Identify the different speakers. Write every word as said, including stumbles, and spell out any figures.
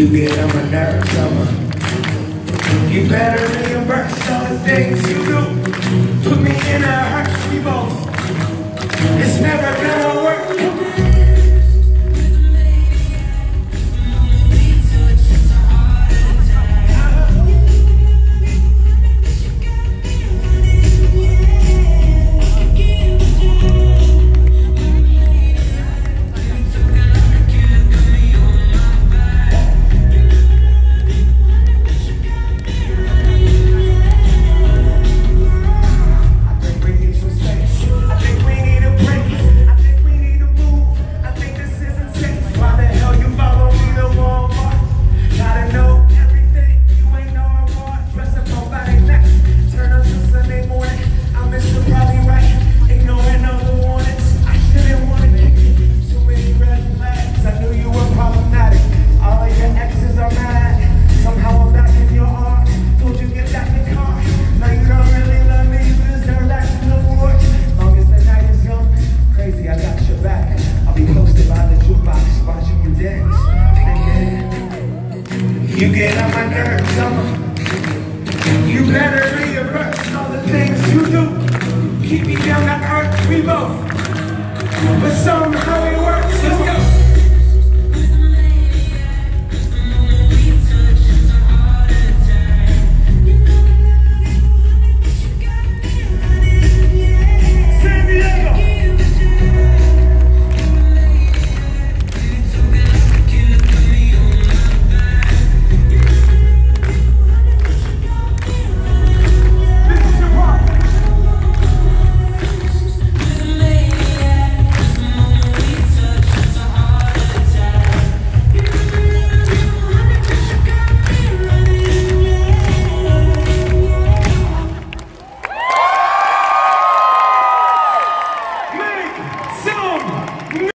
Speaker 1: You get on my nerves, summer. You better reimburse all the things you do. Put me in a hearse, we both. It's never gonna work. You get on my nerves, summer. You better reimburse all the things you do. Keep me down to earth, we both. But somehow it works. Let's go.